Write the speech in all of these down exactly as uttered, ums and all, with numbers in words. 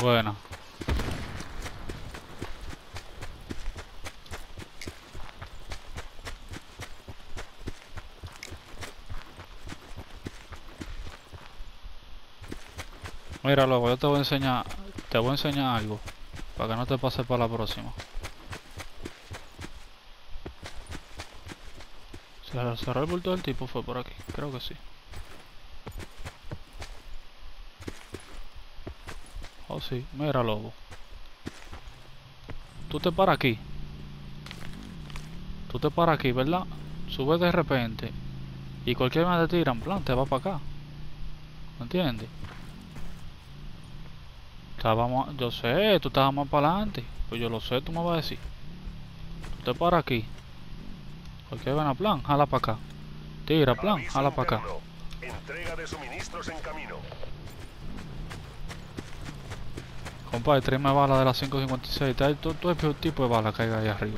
Buena. Mira, luego yo te voy a enseñar, te voy a enseñar algo, para que no te pase para la próxima. Se cerró el bulto del tipo, fue por aquí, creo que sí. Oh sí, mira lobo. Tú te paras aquí. Tú te paras aquí, ¿verdad? Subes de repente. Y cualquier vez te tiran, plan, te va para acá. ¿Me entiendes? Estábamos, yo sé, tú estabas más para adelante. Pues yo lo sé, tú me vas a decir. Tú te paras aquí. Cualquier vez a plan, jala para acá. Tira, plan, jala para acá. Entrega de suministros en camino. Compadre, tráeme balas de las cinco cincuenta y seis. Todo, todo el tipo de balas caiga ahí arriba.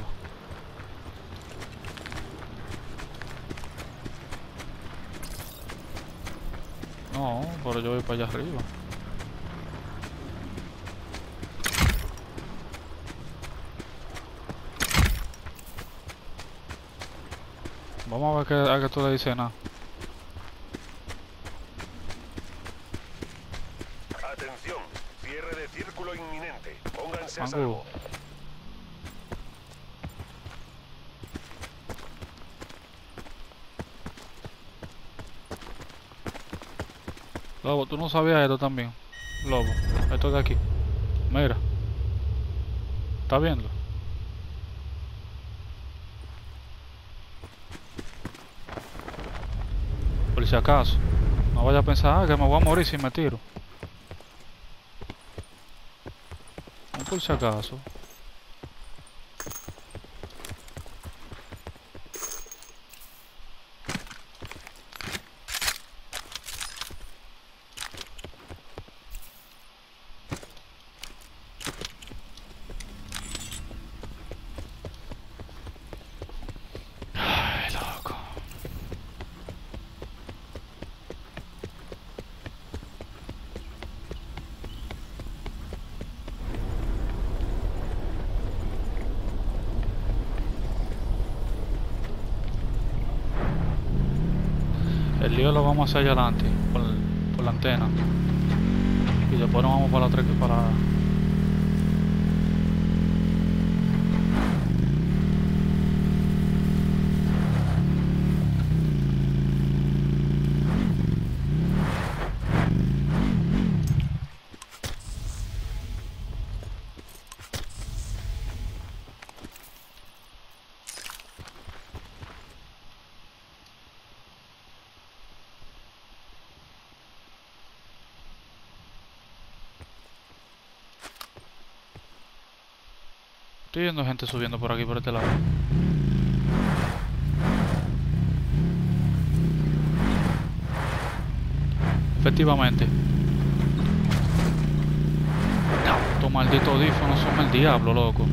No, pero yo voy para allá arriba. Vamos a ver qué, a qué tú le dices nada. Atención, cierre de círculo inminente. Pónganse a Mango. salvo. Lobo, tú no sabías esto también. Lobo, esto de aquí. Mira. ¿Estás viendo? Por si acaso. No vaya a pensar ah, que me voy a morir si me tiro. No por si acaso. Ay, loco. El lío lo vamos a hacer allá adelante, por, por la antena. Y después nos vamos para la otra para. Estoy viendo gente subiendo por aquí, por este lado. Efectivamente. Estos malditos audífonos son el diablo, loco.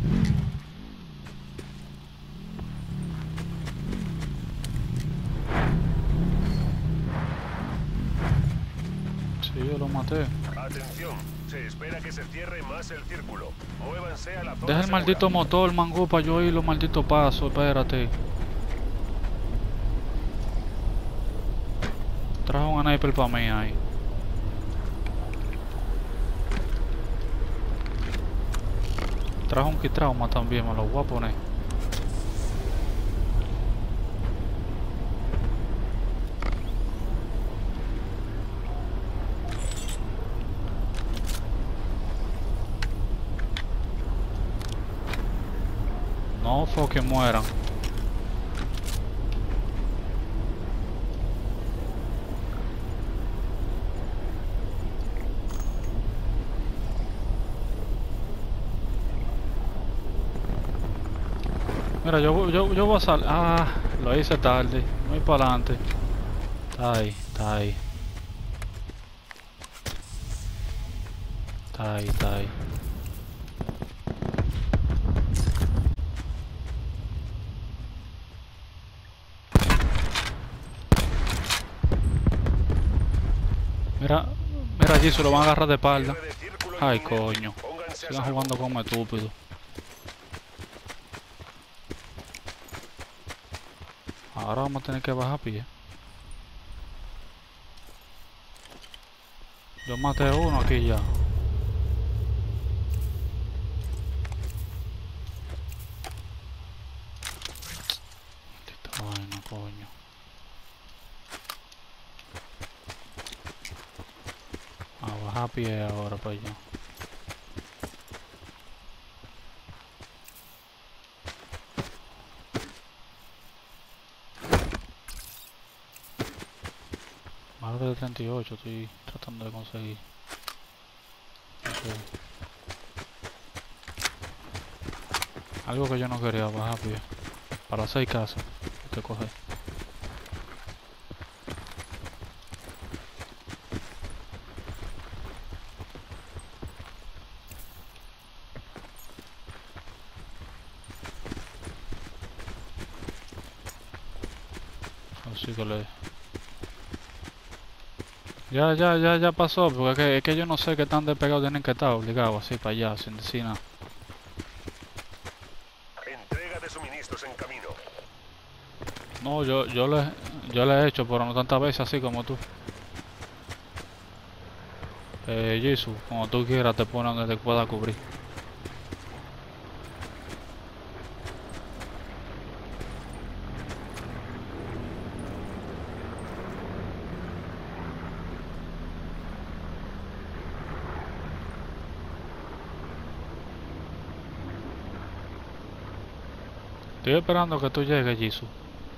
Sí, yo lo maté. Atención, se espera que se cierre más el círculo. Muévanse a la zona Deja el segura. maldito motor, mango, para yo ir los malditos pasos. Espérate. Trajo un sniper para mí ahí. Trajo un kit trauma también, me lo voy a poner. No, fue que mueran. Mira, yo, yo, yo voy a salir. Ah, lo hice tarde. Muy para adelante. Está ahí, está ahí. Está ahí, está ahí. Mira, mira allí, se lo van a agarrar de espalda. Cierre de círculo Ay, inminente. coño. Pónganse a Sigan salvo. jugando como estúpidos. Ahora vamos a tener que bajar a pie. Yo maté a uno aquí ya. Maldita vaina, coño. A bajar a pie ahora para allá. Más de treinta y ocho estoy tratando de conseguir. No sé. Algo que yo no quería, bajar a pie. Para seis casas hay que coger. Así que le... Ya, ya, ya, ya pasó, porque es que, es que yo no sé qué tan despegados tienen que estar obligados así para allá, sin decir nada. Entrega de suministros en camino. No, yo, yo le, yo le he hecho, pero no tantas veces así como tú. Eh, Jisoo, como tú quieras te ponen donde te pueda cubrir. Estoy esperando que tú llegues, Jisoo.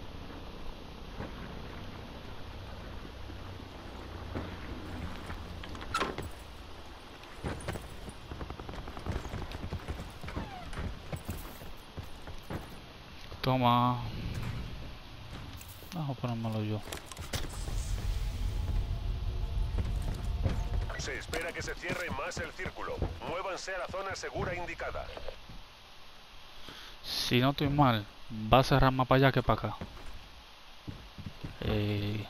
Toma. Vamos a ponérmelo yo. Se espera que se cierre más el círculo. Muévanse a la zona segura indicada. Si no estoy mal, va a cerrar más para allá que para acá. Eh...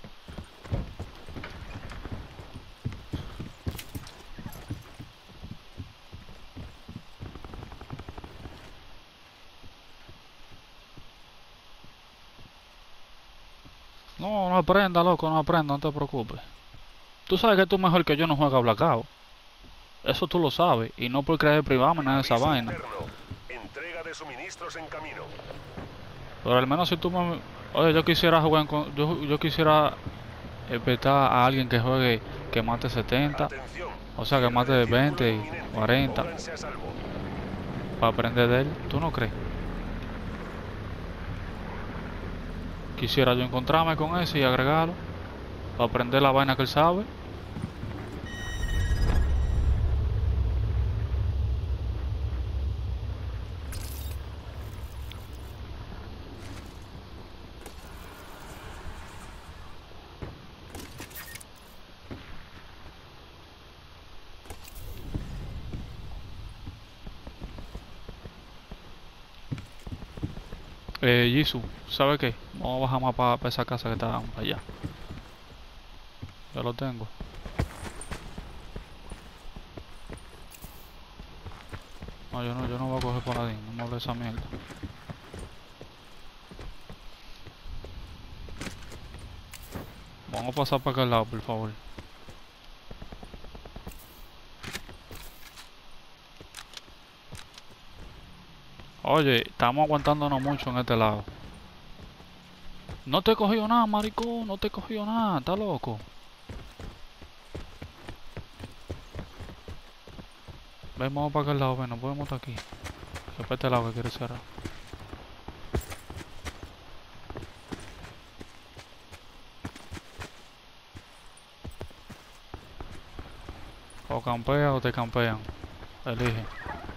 No, no aprenda, loco, no aprenda, no te preocupes. Tú sabes que tú mejor que yo no juegas Blackout. Eso tú lo sabes, y no por creer privado nada de esa Aviso vaina. interno. Entrega de suministros en camino. Pero al menos si tú me... Oye, yo quisiera jugar con... Yo, yo quisiera respetar a alguien que juegue, que mate setenta. Atención. O sea, que Cierre mate del de círculo veinte y inminente. cuarenta. Pónganse a salvo. Para aprender de él. ¿Tú no crees? Quisiera yo encontrarme con ese y agregarlo. Para aprender la vaina que él sabe. Eh, Jisoo, ¿sabe qué? Vamos a bajar más para esa casa que está para allá. Ya lo tengo. No, yo no, yo no voy a coger paladín, no me hable de esa mierda. Vamos a pasar para aquel lado, por favor. Oye, estamos aguantándonos mucho en este lado. No te he cogido nada, maricón, no te he cogido nada, está loco. Ven, vamos para aquel lado, ven, no podemos estar aquí. Que para este lado que quiere cerrar. O campea o te campean. Elige.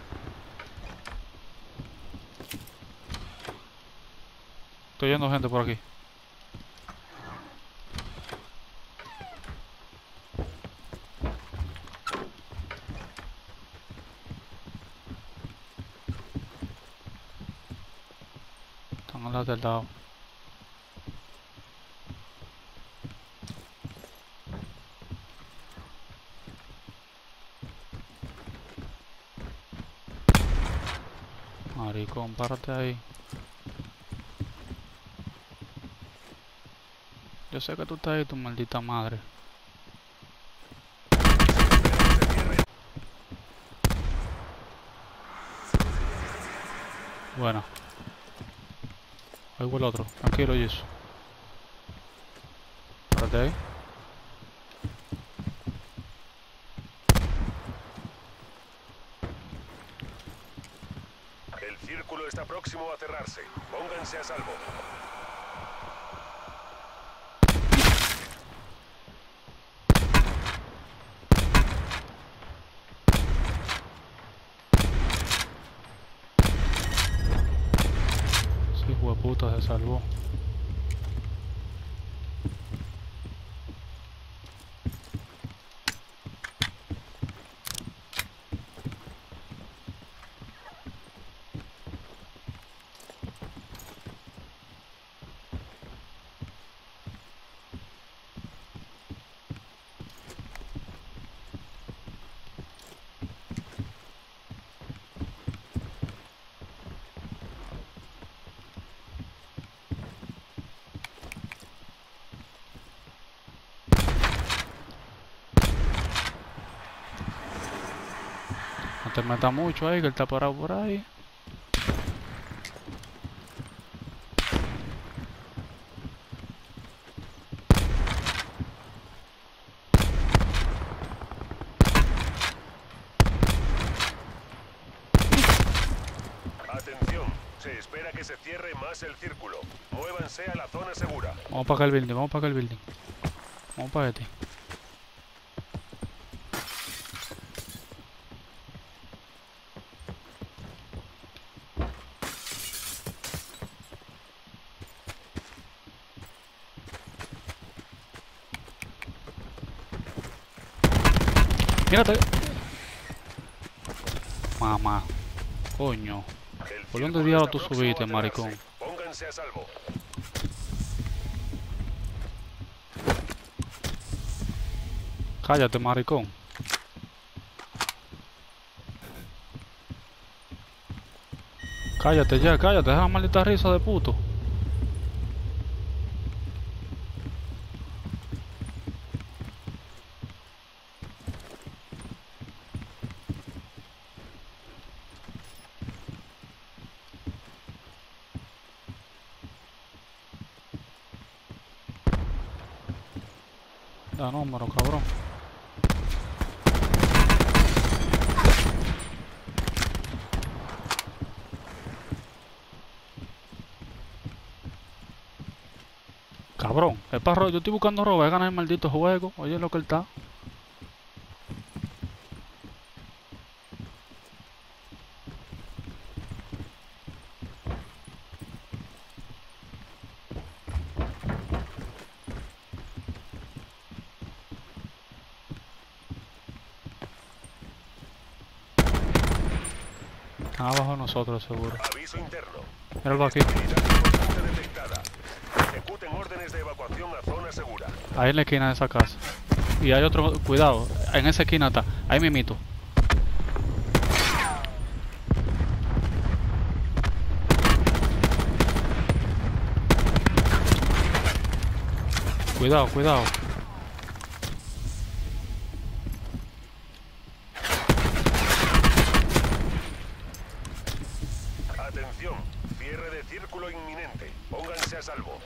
Estoy yendo gente por aquí. Están a las del lado. Maricón, párate ahí. Yo sé que tú estás ahí, tu maldita madre. Bueno. Ahí hubo el otro. Tranquilo, Jesús. Párate ahí. El círculo está próximo a cerrarse. Pónganse a salvo. Sí, hueputa, se salvó. No te metas mucho ahí, que él está parado por ahí. Atención, se espera que se cierre más el círculo. Muévanse a la zona segura. Vamos para acá el building, vamos para acá el building. Vamos para este. Mírate. Mamá. Coño. El ¿Por dónde círculo diablo está tú próximo subiste, a cerrarse. maricón? Pónganse a salvo. Cállate, maricón. Cállate ya, cállate, esa maldita risa de puto. Da número, cabrón. Cabrón, es para ro- yo estoy buscando robar, ganar el maldito juego. Oye lo que él está. Están abajo de nosotros, seguro. Aviso interno. Míralo aquí. Unidad importante detectada. Ejecuten órdenes de evacuación a zona segura. Ahí en la esquina de esa casa. Y hay otro, cuidado, en esa esquina está. Ahí mimito. Cuidado, cuidado. Atención, cierre de círculo inminente. Pónganse a salvo.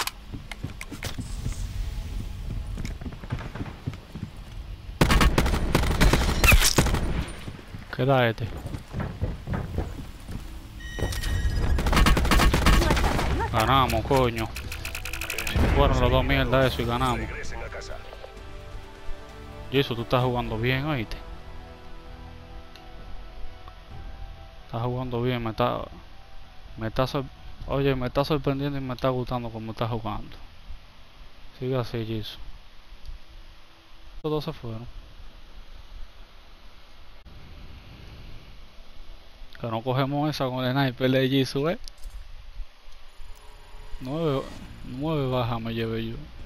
Queda este. Ganamos, coño. Fueron los dos mierda eso y ganamos. Regresen a casa. Y eso, tú estás jugando bien, oíste. Estás jugando bien, me está... Me está sor- Oye, me está sorprendiendo y me está gustando como estás jugando. Sigue así, Jisoo. Los dos se fueron. Que no cogemos esa con el sniper de Jisoo, eh. Nueve, nueve bajas me llevé yo.